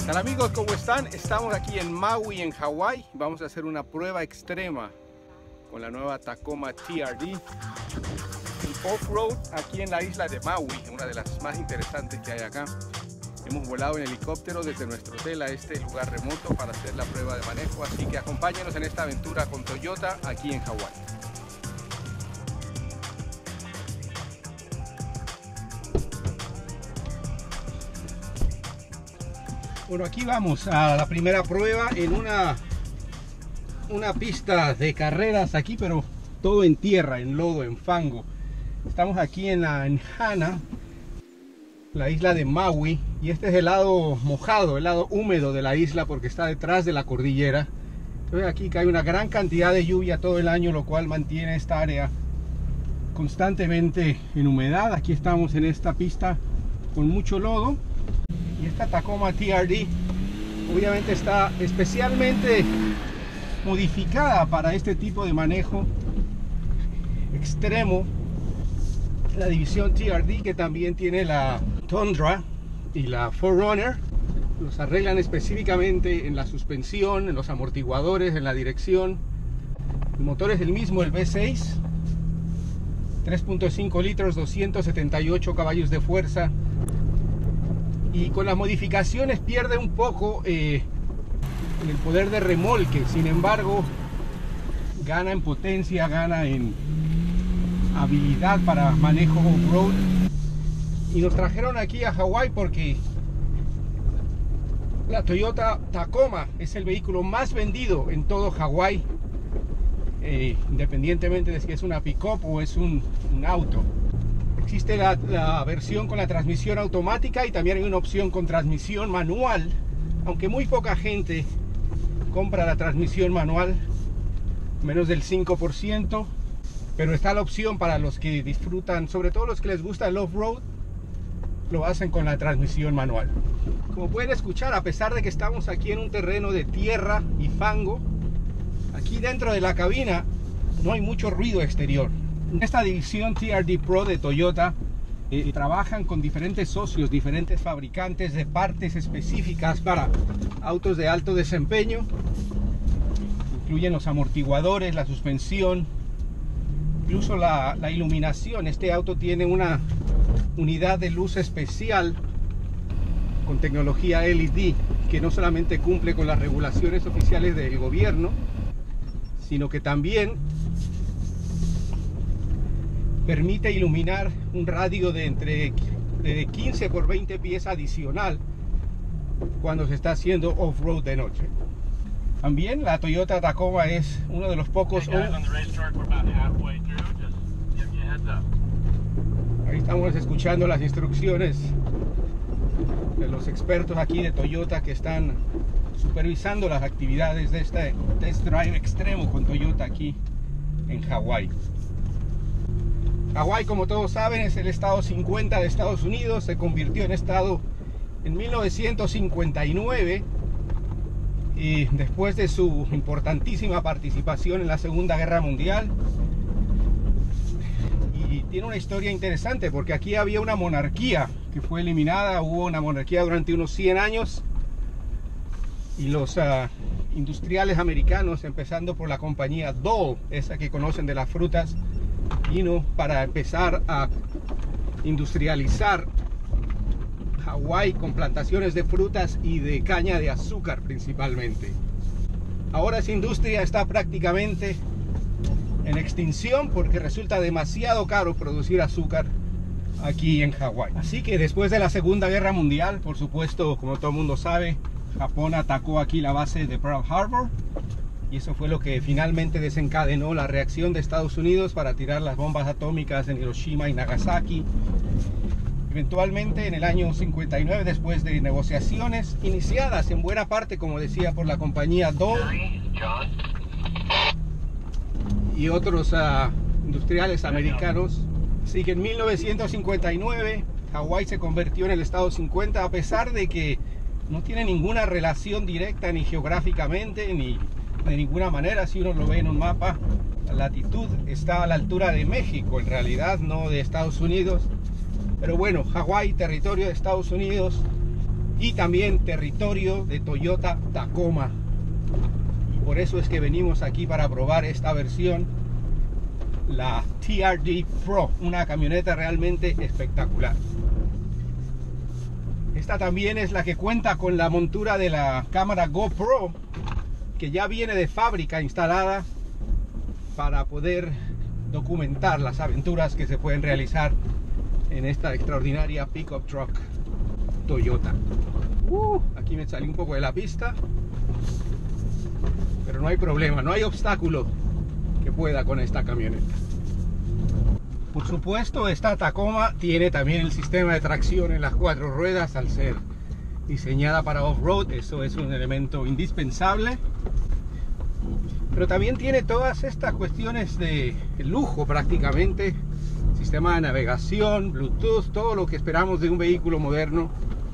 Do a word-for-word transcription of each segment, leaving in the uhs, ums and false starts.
Hola amigos, ¿cómo están? Estamos aquí en Maui, en Hawái. Vamos a hacer una prueba extrema con la nueva Tacoma T R D off-road aquí en la isla de Maui, una de las más interesantes que hay acá. Hemos volado en helicóptero desde nuestro hotel a este lugar remoto para hacer la prueba de manejo, así que acompáñenos en esta aventura con Toyota aquí en Hawái. Bueno, aquí vamos a la primera prueba en una, una pista de carreras aquí, pero todo en tierra, en lodo, en fango. Estamos aquí en la en Hana, la isla de Maui, y este es el lado mojado, el lado húmedo de la isla porque está detrás de la cordillera. Entonces aquí cae una gran cantidad de lluvia todo el año, lo cual mantiene esta área constantemente en humedad. Aquí estamos en esta pista con mucho lodo. Y esta Tacoma T R D obviamente está especialmente modificada para este tipo de manejo extremo. La división T R D, que también tiene la Tundra y la four runner, los arreglan específicamente en la suspensión, en los amortiguadores, en la dirección. El motor es el mismo, el V seis, tres punto cinco litros, doscientos setenta y ocho caballos de fuerza. Y con las modificaciones pierde un poco eh, en el poder de remolque. Sin embargo, gana en potencia, gana en habilidad para manejo off-road. Y nos trajeron aquí a Hawái porque la Toyota Tacoma es el vehículo más vendido en todo Hawái, eh, independientemente de si es una pick-up o es un, un auto. Existe la, la versión con la transmisión automática y también hay una opción con transmisión manual, aunque muy poca gente compra la transmisión manual, menos del cinco por ciento, pero está la opción para los que disfrutan, sobre todo los que les gusta el off-road, lo hacen con la transmisión manual. Como pueden escuchar, a pesar de que estamos aquí en un terreno de tierra y fango, aquí dentro de la cabina no hay mucho ruido exterior. En esta división T R D Pro de Toyota eh, trabajan con diferentes socios, diferentes fabricantes de partes específicas para autos de alto desempeño. Incluyen los amortiguadores, la suspensión, incluso la, la iluminación. Este auto tiene una unidad de luz especial con tecnología L E D que no solamente cumple con las regulaciones oficiales del gobierno, sino que también permite iluminar un radio de entre de quince por veinte pies adicional cuando se está haciendo off-road de noche. También la Toyota Tacoma es uno de los pocos... Ahí estamos escuchando las instrucciones de los expertos aquí de Toyota que están supervisando las actividades de este test drive extremo con Toyota aquí en Hawái. Hawái, como todos saben, es el estado cincuenta de Estados Unidos. Se convirtió en estado en mil novecientos cincuenta y nueve y después de su importantísima participación en la Segunda Guerra Mundial. Y tiene una historia interesante porque aquí había una monarquía que fue eliminada. Hubo una monarquía durante unos cien años y los uh, industriales americanos, empezando por la compañía Dole, esa que conocen de las frutas, vino para empezar a industrializar Hawái con plantaciones de frutas y de caña de azúcar principalmente. Ahora esa industria está prácticamente en extinción porque resulta demasiado caro producir azúcar aquí en Hawái. Así que después de la Segunda Guerra Mundial, por supuesto, como todo el mundo sabe, Japón atacó aquí la base de Pearl Harbor. Y eso fue lo que finalmente desencadenó la reacción de Estados Unidos para tirar las bombas atómicas en Hiroshima y Nagasaki. Eventualmente, en el año cincuenta y nueve, después de negociaciones iniciadas en buena parte, como decía, por la compañía Dole y otros uh, industriales americanos, así que en mil novecientos cincuenta y nueve Hawái se convirtió en el estado cincuenta, a pesar de que no tiene ninguna relación directa ni geográficamente ni de ninguna manera. Si uno lo ve en un mapa, la latitud está a la altura de México, en realidad no de Estados Unidos. Pero bueno, Hawái, territorio de Estados Unidos, y también territorio de Toyota Tacoma. Y por eso es que venimos aquí para probar esta versión, la T R D Pro, una camioneta realmente espectacular. Esta también es la que cuenta con la montura de la cámara GoPro, que ya viene de fábrica instalada para poder documentar las aventuras que se pueden realizar en esta extraordinaria pickup truck Toyota. Uh, aquí me salí un poco de la pista, pero no hay problema, no hay obstáculo que pueda con esta camioneta. Por supuesto, esta Tacoma tiene también el sistema de tracción en las cuatro ruedas, al ser diseñada para off-road. Eso es un elemento indispensable, pero también tiene todas estas cuestiones de lujo prácticamente: sistema de navegación, Bluetooth, todo lo que esperamos de un vehículo moderno,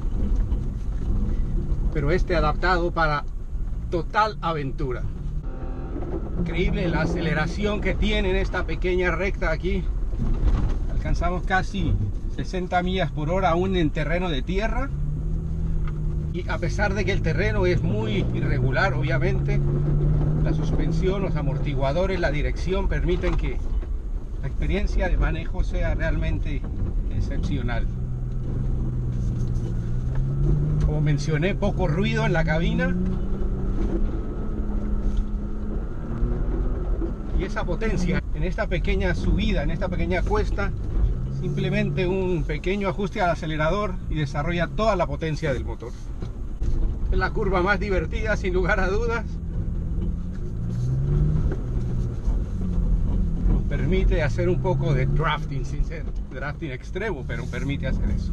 pero este adaptado para total aventura. Increíble la aceleración que tiene en esta pequeña recta aquí. Alcanzamos casi sesenta millas por hora aún en terreno de tierra, y a pesar de que el terreno es muy irregular, obviamente la suspensión, los amortiguadores, la dirección permiten que la experiencia de manejo sea realmente excepcional. Como mencioné, poco ruido en la cabina, y esa potencia en esta pequeña subida, en esta pequeña cuesta, simplemente un pequeño ajuste al acelerador y desarrolla toda la potencia del motor. Es la curva más divertida, sin lugar a dudas. Nos permite hacer un poco de drafting, sin ser drafting extremo, pero permite hacer eso.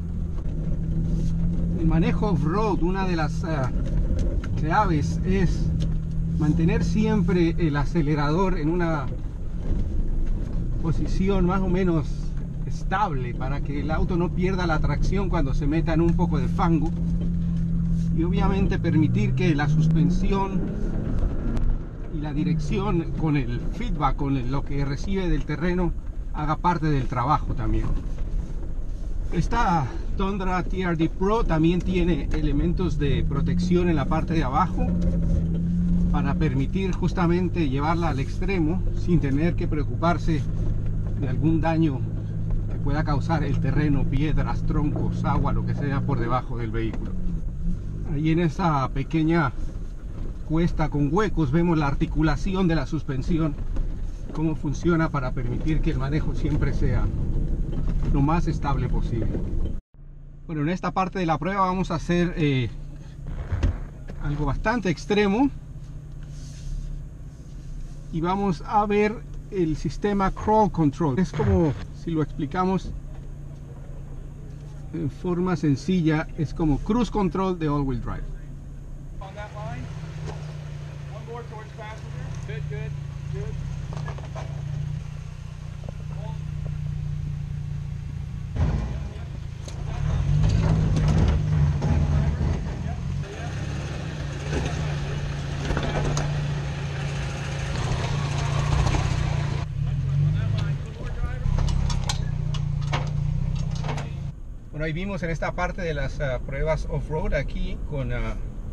El manejo off-road, una de las uh, claves es mantener siempre el acelerador en una posición más o menos estable para que el auto no pierda la tracción cuando se meta en un poco de fango, y obviamente permitir que la suspensión y la dirección con el feedback, con el, lo que recibe del terreno, haga parte del trabajo también. Esta Tundra T R D Pro también tiene elementos de protección en la parte de abajo para permitir justamente llevarla al extremo sin tener que preocuparse de algún daño que pueda causar el terreno, piedras, troncos, agua, lo que sea por debajo del vehículo. Ahí en esa pequeña cuesta con huecos vemos la articulación de la suspensión, cómo funciona para permitir que el manejo siempre sea lo más estable posible. Bueno, en esta parte de la prueba vamos a hacer eh, algo bastante extremo, y vamos a ver el sistema Crawl Control. Es como, si lo explicamos en forma sencilla, es como Cruise Control de All-Wheel Drive. Bueno, ahí vimos en esta parte de las uh, pruebas off-road aquí con uh,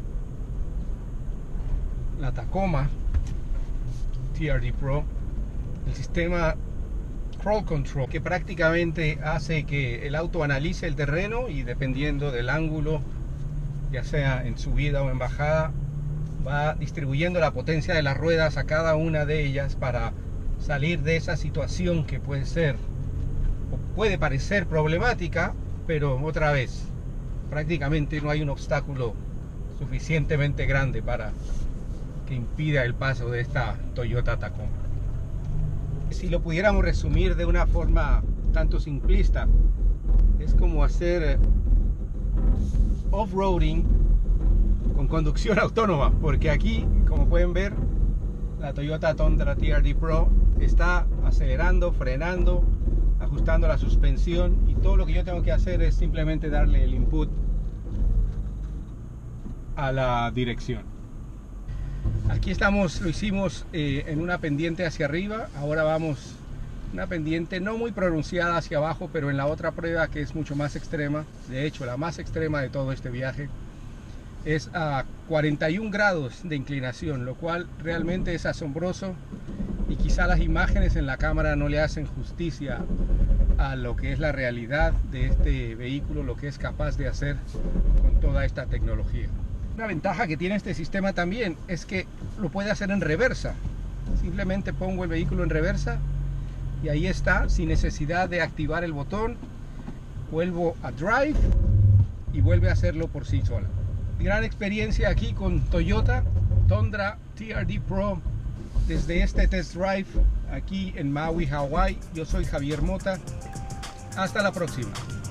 la Tacoma T R D Pro, el sistema Crawl Control, que prácticamente hace que el auto analice el terreno y, dependiendo del ángulo, ya sea en subida o en bajada, va distribuyendo la potencia de las ruedas a cada una de ellas para salir de esa situación que puede ser o puede parecer problemática, pero otra vez, prácticamente no hay un obstáculo suficientemente grande para que impida el paso de esta Toyota Tacoma. Si lo pudiéramos resumir de una forma tanto simplista, es como hacer off-roading con conducción autónoma, porque aquí, como pueden ver, la Toyota Tundra T R D Pro está acelerando, frenando, ajustando la suspensión, y todo lo que yo tengo que hacer es simplemente darle el input a la dirección. Aquí estamos, lo hicimos eh, en una pendiente hacia arriba. Ahora vamos una pendiente no muy pronunciada hacia abajo, pero en la otra prueba, que es mucho más extrema, de hecho la más extrema de todo este viaje, es a cuarenta y un grados de inclinación, lo cual realmente es asombroso, y quizá las imágenes en la cámara no le hacen justicia a lo que es la realidad de este vehículo, lo que es capaz de hacer con toda esta tecnología. Una ventaja que tiene este sistema también es que lo puede hacer en reversa. Simplemente pongo el vehículo en reversa y ahí está, sin necesidad de activar el botón. Vuelvo a drive y vuelve a hacerlo por sí sola. Gran experiencia aquí con Toyota Tundra T R D Pro desde este test drive aquí en Maui, Hawái. Yo soy Javier Mota. Hasta la próxima.